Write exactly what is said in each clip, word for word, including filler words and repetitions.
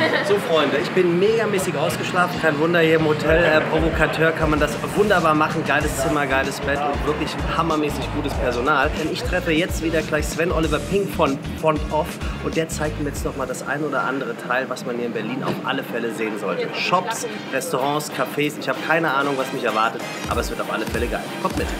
So Freunde, ich bin megamäßig ausgeschlafen, kein Wunder, hier im Hotel äh, Provocateur kann man das wunderbar machen, geiles Zimmer, geiles Bett und wirklich hammermäßig gutes Personal. Denn ich treffe jetzt wieder gleich Sven Oliver Pink von Font Off und der zeigt mir jetzt noch mal das ein oder andere Teil, was man hier in Berlin auf alle Fälle sehen sollte. Shops, Restaurants, Cafés, ich habe keine Ahnung, was mich erwartet, aber es wird auf alle Fälle geil. Kommt mit!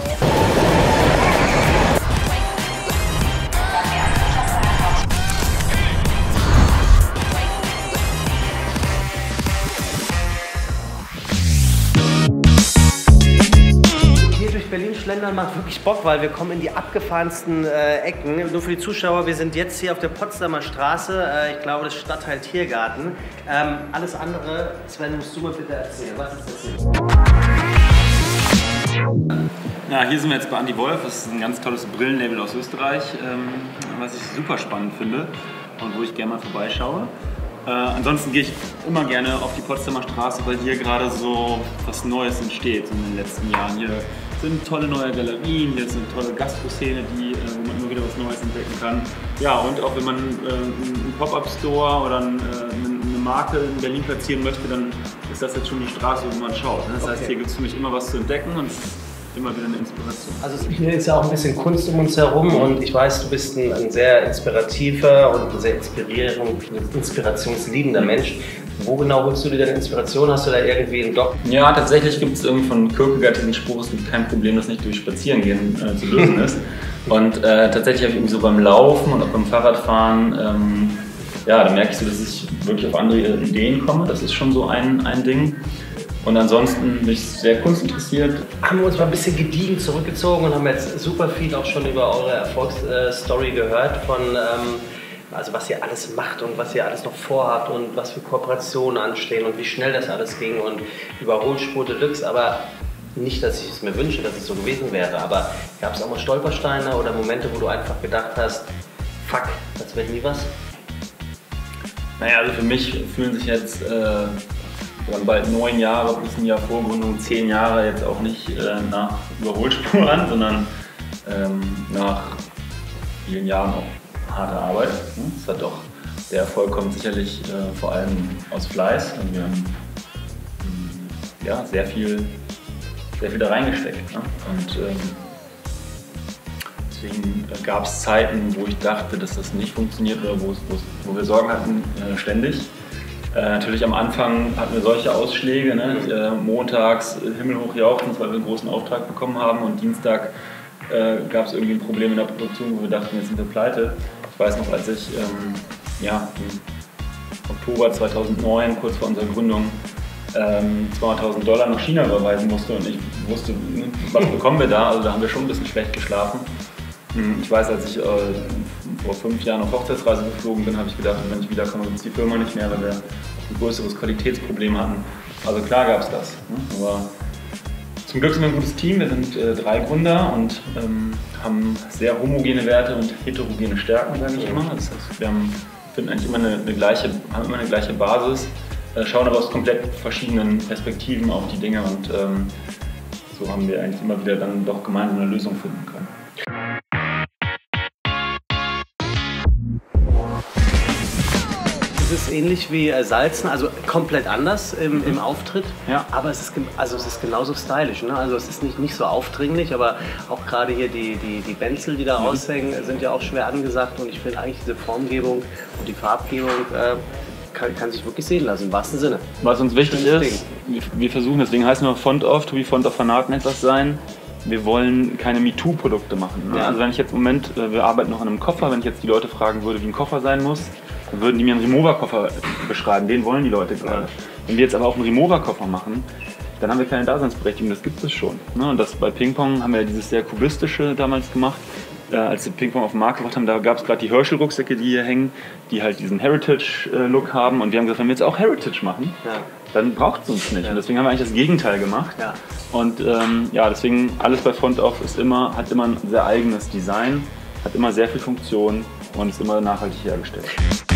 Berlin schlendern macht wirklich Bock, weil wir kommen in die abgefahrensten äh, Ecken. Nur für die Zuschauer, wir sind jetzt hier auf der Potsdamer Straße, äh, ich glaube das Stadtteil Tiergarten. Ähm, alles andere, Sven, musst du mal bitte erzählen, was ist das hier? Ja, hier sind wir jetzt bei Andy Wolf, das ist ein ganz tolles Brillenlabel aus Österreich, ähm, was ich super spannend finde und wo ich gerne mal vorbeischaue. Äh, ansonsten gehe ich immer gerne auf die Potsdamer Straße, weil hier gerade so was Neues entsteht in den letzten Jahren. Hier sind tolle neue Galerien, hier ist eine tolle Gastro-Szene, die, äh, wo man immer wieder was Neues entdecken kann. Ja, und auch wenn man äh, einen Pop-Up-Store oder ein, äh, eine Marke in Berlin platzieren möchte, dann ist das jetzt schon die Straße, wo man schaut. Das heißt, okay. Hier gibt es für mich immer was zu entdecken und es ist immer wieder eine Inspiration. Also hier ist ja auch ein bisschen Kunst um uns herum und ich weiß, du bist ein, ein sehr inspirativer und ein sehr inspirationsliebender Mensch. Wo genau holst du dir deine Inspiration? Hast du da irgendwie einen Doc? Ja, tatsächlich gibt es irgendwie von Kierkegaard diesen Spruch, es gibt kein Problem, das nicht durch Spazierengehen äh, zu lösen ist. Und äh, tatsächlich habe ich irgendwie so beim Laufen und auch beim Fahrradfahren, ähm, ja, da merke ich so, dass ich wirklich auf andere Ideen komme. Das ist schon so ein, ein Ding. Und ansonsten bin ich sehr kunstinteressiert. Haben wir uns mal ein bisschen gediegen zurückgezogen und haben jetzt super viel auch schon über eure Erfolgsstory gehört von ähm, also was ihr alles macht und was ihr alles noch vorhabt und was für Kooperationen anstehen und wie schnell das alles ging und Überholspur Deluxe, aber nicht, dass ich es mir wünsche, dass es so gewesen wäre, aber gab es auch mal Stolpersteine oder Momente, wo du einfach gedacht hast, fuck, das wird nie was? Naja, also für mich fühlen sich jetzt äh, bald neun Jahre plus ein Jahr Vorgründung, zehn Jahre jetzt auch nicht äh, nach Überholspur an, sondern ähm, nach vielen Jahren auch harte Arbeit. Das hat doch, der Erfolg kommt sicherlich äh, vor allem aus Fleiß. Und wir haben mh, ja, sehr viel, sehr viel da reingesteckt. Ne? Und ähm, deswegen äh, gab es Zeiten, wo ich dachte, dass das nicht funktioniert oder wo, wo wir Sorgen hatten, äh, ständig. Äh, natürlich am Anfang hatten wir solche Ausschläge, ne? äh, montags äh, himmelhoch jauchzend, weil wir einen großen Auftrag bekommen haben und Dienstag äh, gab es irgendwie ein Problem in der Produktion, wo wir dachten, jetzt sind wir pleite. Ich weiß noch, als ich ähm, ja, im Oktober zweitausendneun, kurz vor unserer Gründung, ähm, zweihunderttausend Dollar nach China überweisen musste und ich wusste, was bekommen wir da, also da haben wir schon ein bisschen schlecht geschlafen. Ich weiß, als ich äh, vor fünf Jahren auf Hochzeitsreise geflogen bin, habe ich gedacht, wenn ich wiederkomme, gibt es die Firma nicht mehr, weil wir ein größeres Qualitätsproblem hatten. Also klar gab es das. Ne? Aber zum Glück sind wir ein gutes Team, wir sind äh, drei Gründer und ähm, haben sehr homogene Werte und heterogene Stärken, sage ich immer. Das heißt, wir haben, finden eigentlich immer eine, eine gleiche, haben immer eine gleiche Basis, äh, schauen aber aus komplett verschiedenen Perspektiven auf die Dinge und ähm, so haben wir eigentlich immer wieder dann doch gemeinsam eine Lösung finden können. Es ist ähnlich wie äh, Salzen, also komplett anders im, mhm. im Auftritt, ja. aber es ist, also es ist genauso stylisch. Ne? Also es ist nicht, nicht so aufdringlich, aber auch gerade hier die, die, die Benzel, die da mhm. raushängen, sind ja auch schwer angesagt und ich finde eigentlich diese Formgebung und die Farbgebung äh, kann, kann sich wirklich sehen lassen, im wahrsten Sinne. Was uns wichtig ist, wir, wir versuchen, deswegen heißt es nur Font Off, to be Font of Fanaten etwas sein. Wir wollen keine MeToo-Produkte machen. Ne? Ja. Also wenn ich jetzt im Moment, wir arbeiten noch an einem Koffer, wenn ich jetzt die Leute fragen würde, wie ein Koffer sein muss, dann würden die mir einen Remover-Koffer beschreiben, den wollen die Leute gerade. Ja. Wenn wir jetzt aber auch einen Remover-Koffer machen, dann haben wir keine Daseinsberechtigung, das gibt es schon. Ne? Und das bei Ping-Pong haben wir ja dieses sehr kubistische damals gemacht. Äh, als wir Ping-Pong auf den Markt gebracht haben, da gab es gerade die Herschel-Rucksäcke, die hier hängen, die halt diesen Heritage-Look haben. Und wir haben gesagt, wenn wir jetzt auch Heritage machen, ja. dann braucht es uns nicht. Ja. Und deswegen haben wir eigentlich das Gegenteil gemacht. Ja. Und ähm, ja, deswegen alles bei Font Off ist immer, hat immer ein sehr eigenes Design, hat immer sehr viel Funktion und ist immer nachhaltig hergestellt.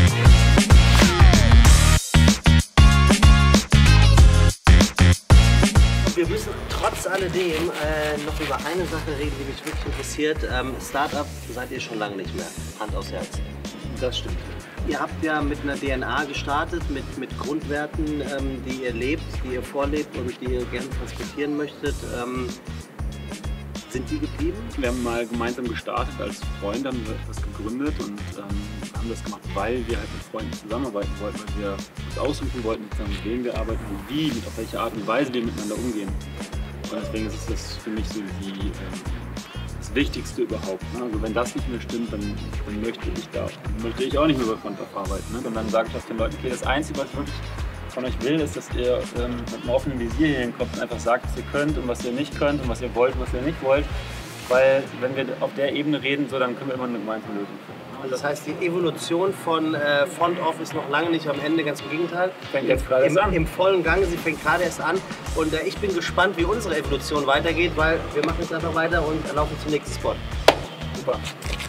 Wir müssen trotz alledem äh, noch über eine Sache reden, die mich wirklich interessiert. Ähm, Startup seid ihr schon lange nicht mehr. Hand aufs Herz. Das stimmt. Ihr habt ja mit einer D N A gestartet, mit, mit Grundwerten, ähm, die ihr lebt, die ihr vorlebt und die ihr gerne transportieren möchtet. Ähm, sind die geblieben? Wir haben mal gemeinsam gestartet als Freunde, haben wir etwas gegründet und ähm, haben das gemacht, weil wir halt mit Freunden zusammenarbeiten wollten, weil wir uns aussuchen wollten, mit wem wir arbeiten und wie, mit auf welche Art und Weise wir miteinander umgehen. Und deswegen ist das für mich so die, ähm, das Wichtigste überhaupt. Ne? Also wenn das nicht mehr stimmt, dann, dann möchte ich da, möchte ich auch nicht mehr bei Fronthof arbeiten. Ne? Und dann sage ich auch den Leuten, okay, das Einzige, was ich wirklich von euch will, ist, dass ihr ähm, mit einem offenen Visier hier hinkommt und einfach sagt, was ihr könnt und was ihr nicht könnt und was ihr wollt und was ihr nicht wollt. Weil wenn wir auf der Ebene reden, so, dann können wir immer eine gemeinsame Lösung finden. Also das heißt, die Evolution von äh, Fronthof ist noch lange nicht am Ende, ganz im Gegenteil. Fängt jetzt gerade Im, erst an. Im vollen Gange, sie fängt gerade erst an. Und äh, ich bin gespannt, wie unsere Evolution weitergeht, weil wir machen jetzt einfach weiter und laufen zum nächsten Spot. Super.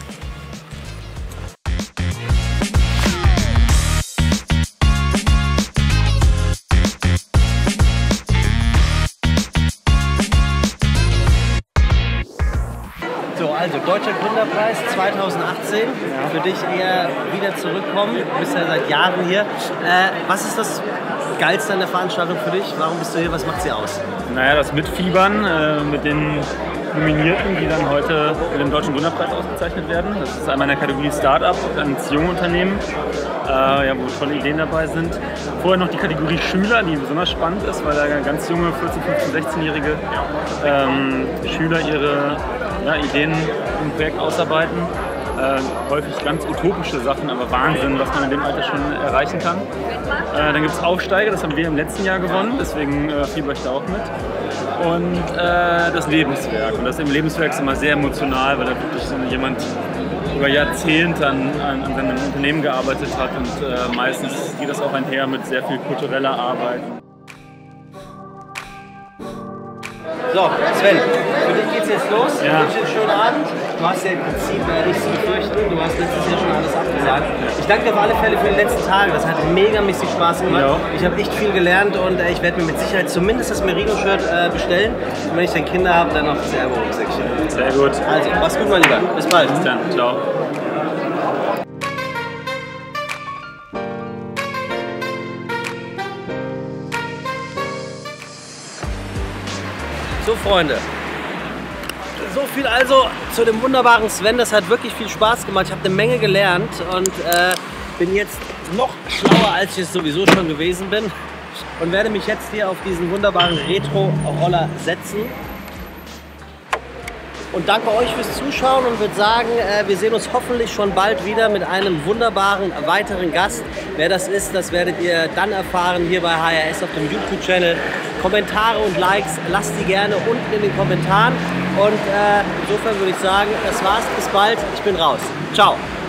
So, also Deutscher Gründerpreis zweitausendachtzehn, ja. Für dich eher wieder zurückkommen, du bist ja seit Jahren hier. Äh, was ist das Geilste an der Veranstaltung für dich? Warum bist du hier, was macht sie aus? Naja, das Mitfiebern äh, mit den Nominierten, die dann heute mit dem Deutschen Gründerpreis ausgezeichnet werden. Das ist einmal in der Kategorie Startup, ganz junge Unternehmen, äh, ja, wo tolle Ideen dabei sind. Vorher noch die Kategorie Schüler, die besonders spannend ist, weil da ganz junge vierzehn-, fünfzehn-, sechzehnjährige ähm, Schüler ihre ja, Ideen im Projekt ausarbeiten. Äh, häufig ganz utopische Sachen, aber Wahnsinn, was man in dem Alter schon erreichen kann. Äh, dann gibt es Aufsteiger, das haben wir im letzten Jahr gewonnen, deswegen äh, fieber ich da auch mit. Und äh, das Lebenswerk. Und das im Lebenswerk ist immer sehr emotional, weil da wirklich so jemand über Jahrzehnte an, an, an seinem Unternehmen gearbeitet hat und äh, meistens geht das auch einher mit sehr viel kultureller Arbeit. So, Sven, für dich geht's jetzt los. Ja. Ich wünsche dir einen schönen Abend. Du hast ja im Prinzip äh, nichts zu befürchten. Du hast letztes Jahr schon alles abgesagt. Ich danke dir auf alle Fälle für die letzten Tage. Das hat megamäßig Spaß gemacht. Ja. Ich habe echt viel gelernt und äh, ich werde mir mit Sicherheit zumindest das Merino-Shirt äh, bestellen. Und wenn ich dann Kinder habe, dann noch das Ergo-Rucksäckchen. Sehr gut. Also, mach's gut, mein Lieber. Bis bald. Bis dann. Ciao. So, Freunde, so viel also zu dem wunderbaren Sven. Das hat wirklich viel Spaß gemacht. Ich habe eine Menge gelernt und äh, bin jetzt noch schlauer, als ich es sowieso schon gewesen bin. Und werde mich jetzt hier auf diesen wunderbaren Retro-Roller setzen. Und danke euch fürs Zuschauen und würde sagen, äh, wir sehen uns hoffentlich schon bald wieder mit einem wunderbaren weiteren Gast. Wer das ist, das werdet ihr dann erfahren hier bei H R S auf dem YouTube-Channel. Kommentare und Likes, lasst die gerne unten in den Kommentaren. Und äh, insofern würde ich sagen, das war's, bis bald, ich bin raus. Ciao.